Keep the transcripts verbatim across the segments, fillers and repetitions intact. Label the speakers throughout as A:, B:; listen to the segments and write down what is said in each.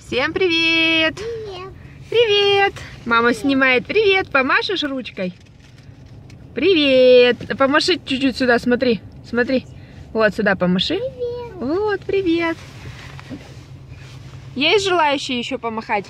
A: Всем привет!
B: Привет!
A: Привет! Мама снимает. Привет! Помашешь ручкой? Привет! Помаши чуть-чуть сюда, смотри. Смотри. Вот сюда помаши.
B: Привет!
A: Вот, привет! Есть желающие еще помахать?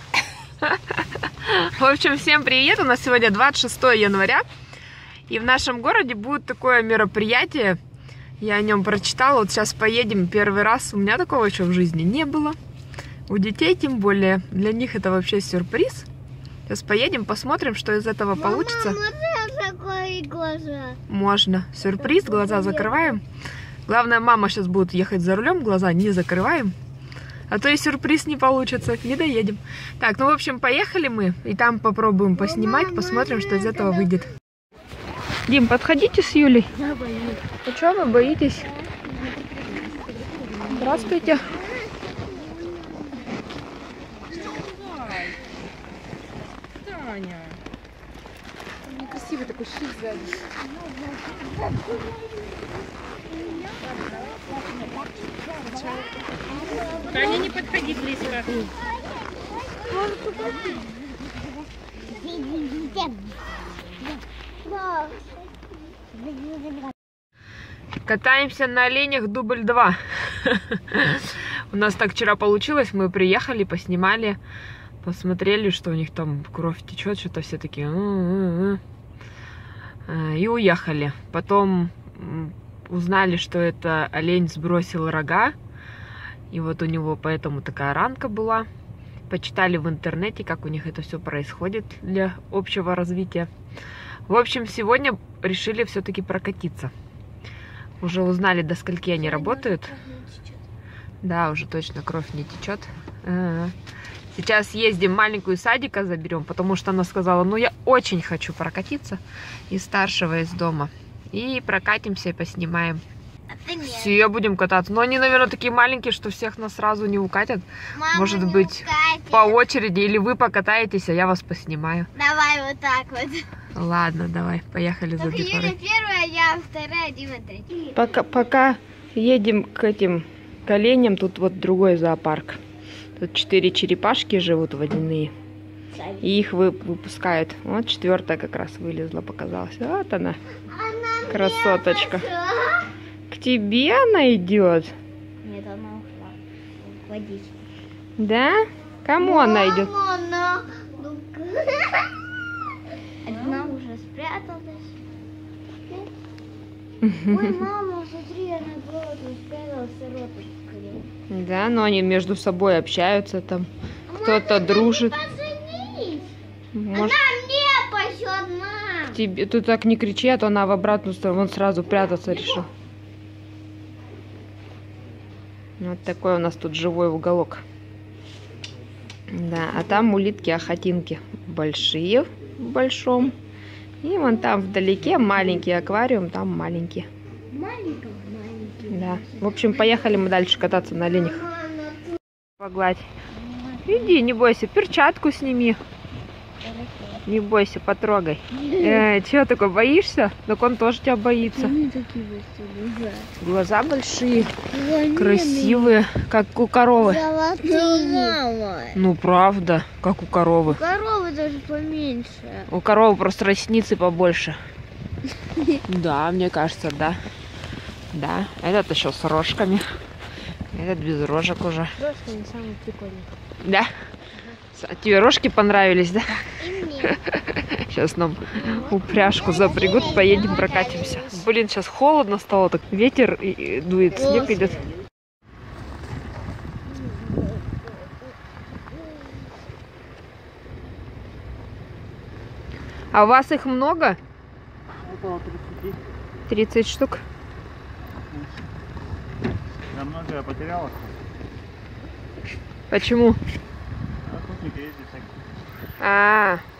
A: В общем, всем привет! У нас сегодня двадцать шестое января. И в нашем городе будет такое мероприятие. Я о нем прочитала. Вот сейчас поедем первый раз. У меня такого еще в жизни не было. У детей тем более. Для них это вообще сюрприз. Сейчас поедем, посмотрим, что из этого
B: Мама,
A: получится.
B: можно закрыть глаза?
A: Можно. Сюрприз. Глаза закрываем. Главное, мама сейчас будет ехать за рулем. Глаза не закрываем. А то и сюрприз не получится. Не доедем. Так, ну в общем, поехали мы. И там попробуем поснимать. Посмотрим, что из этого выйдет. Дим, подходите с Юлей.
B: Я боюсь.
A: Ну что вы боитесь? Здравствуйте.
C: Таня. Некрасивый такой щит сзади. Таня, не подходи близко.
A: Катаемся на оленях дубль два. У нас так вчера получилось. Мы приехали, поснимали, посмотрели, что у них там кровь течет, что-то все такие. И уехали. Потом узнали, что это олень сбросил рога. И вот у него поэтому такая ранка была. Почитали в интернете, как у них это все происходит для общего развития. В общем, сегодня решили все-таки прокатиться. Уже узнали, до скольки они работают. Да, уже точно кровь не течет. А-а-а. Сейчас ездим, маленькую садика заберем, потому что она сказала, ну я очень хочу прокатиться из старшего из дома. И прокатимся и поснимаем. Все, будем кататься. Но они, наверное, такие маленькие, что всех нас сразу не укатят.
B: Мама,
A: может
B: не
A: быть,
B: укатит.
A: по очереди, или вы покатаетесь, а я вас поснимаю.
B: Давай вот так вот.
A: Ладно, давай, поехали за
B: Только Юля
A: Дифорой.
B: первая, я вторая, Дима третья.
A: Пока, пока едем к этим к оленям, тут вот другой зоопарк. Тут четыре черепашки живут водяные. И их вы, выпускают. Вот четвертая как раз вылезла, показалась. Вот она,
B: Она
A: красоточка.
B: мне пошла.
A: К тебе она идет?
B: Нет, она ушла. В водичку.
A: Да? Кому она идет?
B: Мама, она... Одна уже спряталась. Ой, мама, смотри, она была спряталась, ротик скорее.
A: Да, но они между собой общаются там. Кто-то
B: Мама,
A: дружит.
B: Поженись.
A: Может,
B: Она мне пойдет, мам.
A: тебе ты так не кричи, а то она в обратную сторону. Он сразу прятаться решил. Вот такой у нас тут живой уголок. Да, а там улитки-охотинки. Большие в большом. И вон там вдалеке маленький аквариум, там маленький.
B: Маленькая, маленькая.
A: Да. В общем, поехали мы дальше кататься на оленях. Погладь. Иди, не бойся, перчатку сними. Не бойся, потрогай. Э, чего такой, боишься? Так он тоже тебя боится.
B: Они такие большие
A: Глаза большие,
B: глаза.
A: красивые, как у коровы.
B: Золотые.
A: Ну, правда, как у коровы.
B: Коровы даже поменьше.
A: У коровы просто ресницы побольше. Да, мне кажется, да. Да, этот еще с рожками. Этот без рожек уже.
B: Просто не самый прикольный.
A: Да? А тебе рожки понравились, да?
B: И мне.
A: Сейчас нам упряжку запрягут, поедем прокатимся. Блин, сейчас холодно стало, так ветер и- и дует, снег идет. А у вас их много?
D: Около тридцати.
A: тридцать штук?
D: Я много потеряла.
A: Почему?
D: Охотники ездят всякие.
A: А, -а, а.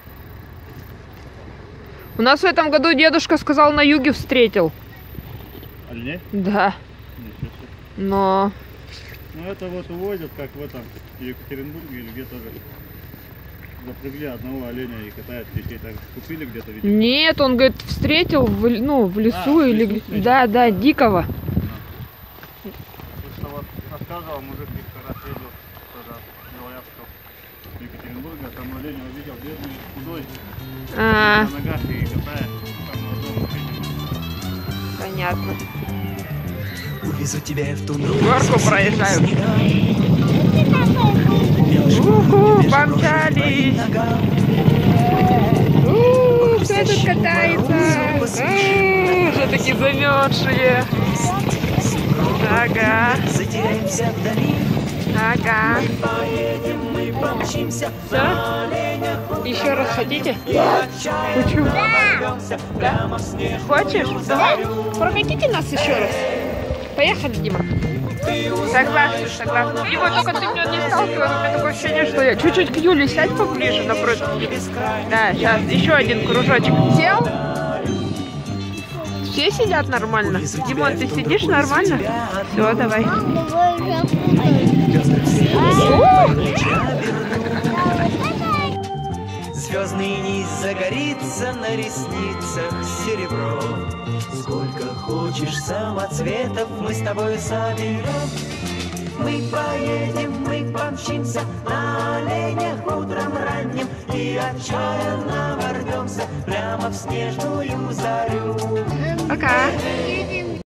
A: У нас в этом году дедушка сказал, на юге встретил.
D: Оленей?
A: Да,
D: Ничего себе.
A: но...
D: Ну это вот увозят, как в этом в Екатеринбурге или где-то же. Запрягли одного оленя и катают детей. Так купили где-то, видимо.
A: Нет, он, говорит, встретил в, ну, в лесу
D: А, в
A: или
D: лесу
A: где.
D: встретил.
A: Да, да, дикого.
D: Потому что вот рассказывал мужик, несколько раз ездил туда.
A: А.
D: на ногах и катает. Там на дома.
A: Понятно.
E: Увезу тебя в ту
A: Горку проезжаю. Уху, помчались. Ууу, кто тут катается? Ууу, уже такие замерзшие. Ага.
E: Затеряемся вдали.
A: Ага.
E: Поедем, мы помчимся.
A: Все? Еще раз хотите?
E: Хочу.
A: Да. Хочешь? Давай. Прокатите нас еще раз. Поехали, Дима. Согласна, согласна. Дима, только ты меня не сталкивай, у меня такое ощущение, что я чуть-чуть к Юле сядь поближе напротив. Да, сейчас еще один кружочек. Сел? Все сидят нормально? Димон, ты сидишь нормально? Все, давай.
E: Звездный низ загорится на ресницах серебро. Сколько хочешь самоцветов мы с тобой соберем. Мы поедем, мы помчимся на оленях утром ранним и отчаянно ворвемся прямо в снежную зарю.
A: Пока.